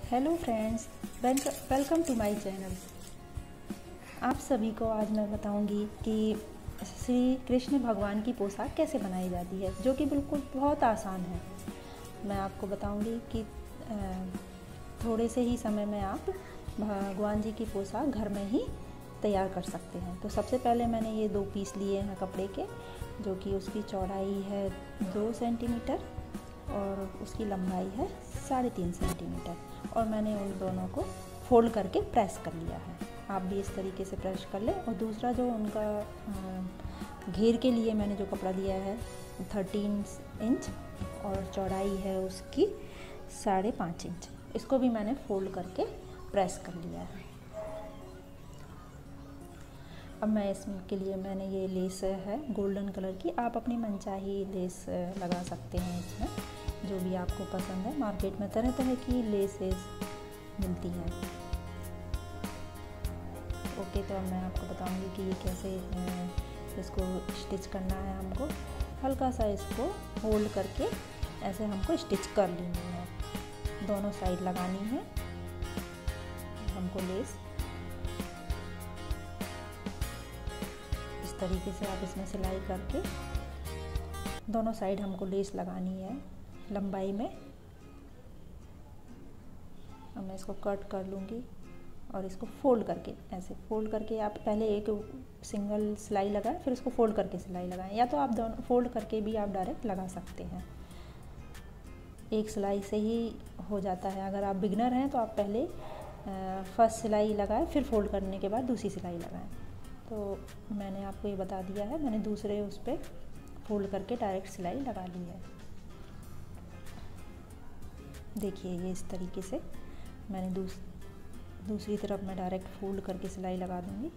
Hello friends, welcome to my channel. आप सभी को आज मैं बताऊंगी कि श्री कृष्ण भगवान की पोशाक कैसे बनाई जाती है, जो कि बिल्कुल बहुत आसान है। मैं आपको बताऊंगी कि थोड़े से ही समय में आप भगवान जी की पोशाक घर में ही तैयार कर सकते हैं। तो सबसे पहले मैंने ये 2 पीस लिए हैं कपड़े के, जो कि उसकी चौड़ाई है 2 सेंटीमीटर और उसकी लंबाई है 3.5 सेंटीमीटर, और मैंने उन दोनों को फोल्ड करके प्रेस कर लिया है। आप भी इस तरीके से प्रेस कर लें। और दूसरा जो उनका घेर के लिए मैंने जो कपड़ा दिया है 13 इंच और चौड़ाई है उसकी 5.5 इंच, इसको भी मैंने फोल्ड करके प्रेस कर लिया है। अब मैं इसके लिए मैंने ये लेस है गोल्डन कलर की, आप अपनी मनचाही लेस लगा सकते हैं इसमें, जो भी आपको पसंद है। मार्केट में तरह तरह की लेसेस मिलती हैं। ओके, तो अब मैं आपको बताऊंगी कि ये कैसे इसको स्टिच करना है। हमको हल्का सा इसको होल्ड करके ऐसे हमको स्टिच कर लेनी है। दोनों साइड लगानी है हमको लेस। इस तरीके से आप इसमें सिलाई करके दोनों साइड हमको लेस लगानी है लंबाई में। अब मैं इसको कट कर लूँगी और इसको फोल्ड करके, ऐसे फोल्ड करके आप पहले एक सिंगल सिलाई लगाएं, फिर इसको फोल्ड करके सिलाई लगाएं, या तो आप दोनों फोल्ड करके भी आप डायरेक्ट लगा सकते हैं। एक सिलाई से ही हो जाता है। अगर आप बिगनर हैं तो आप पहले फर्स्ट सिलाई लगाएं, फिर फोल्ड करने के बाद दूसरी सिलाई लगाएं। तो मैंने आपको ये बता दिया है, मैंने दूसरे उस पर फोल्ड करके डायरेक्ट सिलाई लगा ली है। देखिए ये इस तरीके से मैंने दूसरी तरफ मैं डायरेक्ट फोल्ड करके सिलाई लगा दूंगी।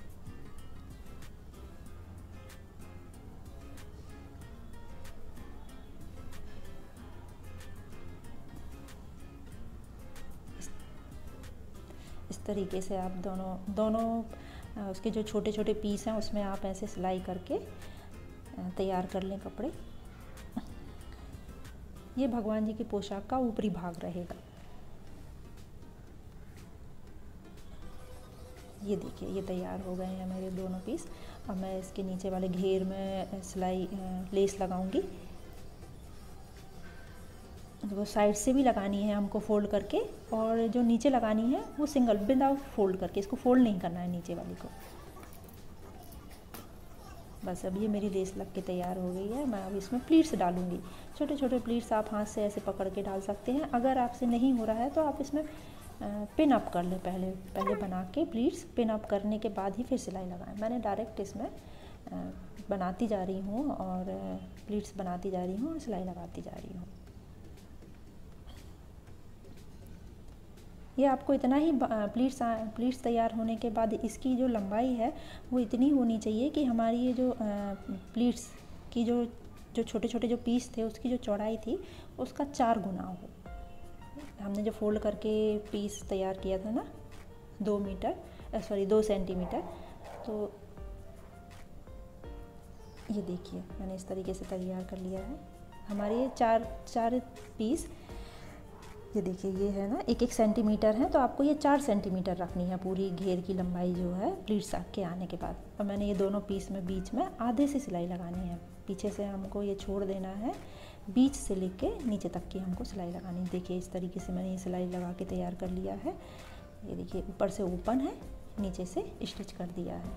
इस तरीके से आप दोनों उसके जो छोटे छोटे पीस हैं उसमें आप ऐसे सिलाई करके तैयार कर लें कपड़े। ये भगवान जी की पोशाक का ऊपरी भाग रहेगा। ये देखिए ये तैयार हो गए हैं मेरे दोनों पीस। अब मैं इसके नीचे वाले घेर में सिलाई लेस लगाऊंगी। वो साइड से भी लगानी है हमको फोल्ड करके, और जो नीचे लगानी है वो सिंगल विदाउट फोल्ड करके, इसको फोल्ड नहीं करना है नीचे वाली को। बस अब ये मेरी लेस लग के तैयार हो गई है। मैं अब इसमें प्लीट्स डालूंगी। छोटे छोटे प्लीट्स आप हाथ से ऐसे पकड़ के डाल सकते हैं। अगर आपसे नहीं हो रहा है तो आप इसमें पिन अप कर लें। पहले बना के प्लीट्स पिन अप करने के बाद ही फिर सिलाई लगाएं। मैंने डायरेक्ट इसमें बनाती जा रही हूँ और प्लीट्स बनाती जा रही हूँ और सिलाई लगाती जा रही हूँ। ये आपको इतना ही प्लीट्स तैयार होने के बाद इसकी जो लंबाई है वो इतनी होनी चाहिए कि हमारी ये जो प्लीट्स की जो छोटे छोटे जो पीस थे उसकी जो चौड़ाई थी उसका 4 गुना हो। हमने जो फोल्ड करके पीस तैयार किया था ना 2 सेंटीमीटर, तो ये देखिए मैंने इस तरीके से तैयार कर लिया है। हमारे ये चार पीस, ये देखिए ये है ना 1 सेंटीमीटर है, तो आपको ये 4 सेंटीमीटर रखनी है पूरी घेर की लंबाई जो है प्लीट्स के आने के बाद। और मैंने ये दोनों पीस में बीच में आधे से सिलाई लगानी है। पीछे से हमको ये छोड़ देना है, बीच से लेके नीचे तक की हमको सिलाई लगानी। देखिए इस तरीके से मैंने ये सिलाई लगा के तैयार कर लिया है। ये देखिए ऊपर से ओपन है, नीचे से स्टिच कर दिया है।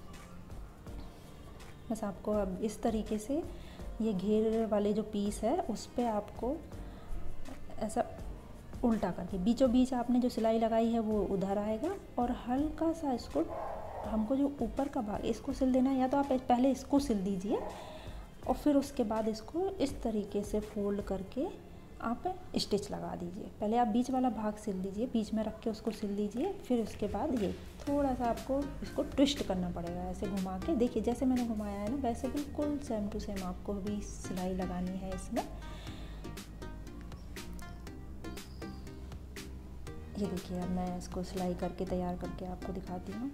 बस आपको अब इस तरीके से ये घेर वाले जो पीस है उस पर आपको ऐसा उल्टा करके बीचों बीच आपने जो सिलाई लगाई है वो उधर आएगा, और हल्का सा इसको हमको जो ऊपर का भाग इसको सिल देना है। या तो आप पहले इसको सिल दीजिए और फिर उसके बाद इसको इस तरीके से फोल्ड करके आप स्टिच लगा दीजिए। पहले आप बीच वाला भाग सिल दीजिए, बीच में रख के उसको सिल दीजिए। फिर उसके बाद ये थोड़ा सा आपको इसको ट्विस्ट करना पड़ेगा, ऐसे घुमा के। देखिए जैसे मैंने घुमाया है ना वैसे बिल्कुल सेम टू सेम आपको भी सिलाई लगानी है इसमें। ये देखिए अब मैं इसको सिलाई करके तैयार करके आपको दिखाती हूँ।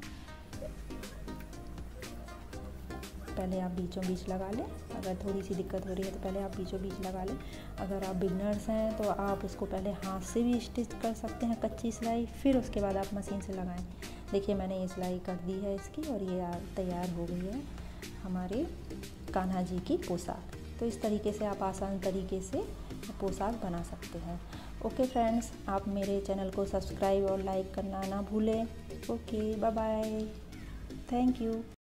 पहले आप बीचों बीच लगा लें। अगर थोड़ी सी दिक्कत हो रही है तो पहले आप बीचों बीच लगा लें। अगर आप बिगनर्स हैं तो आप इसको पहले हाथ से भी स्टिच कर सकते हैं कच्ची सिलाई, फिर उसके बाद आप मशीन से लगाएं। देखिए मैंने ये सिलाई कर दी है इसकी और ये तैयार हो गई है हमारे कान्हा जी की पोशाक। तो इस तरीके से आप आसान तरीके से पोशाक बना सकते हैं। ओके फ्रेंड्स, आप मेरे चैनल को सब्सक्राइब और लाइक करना ना भूलें। Okay, bye bye, thank you.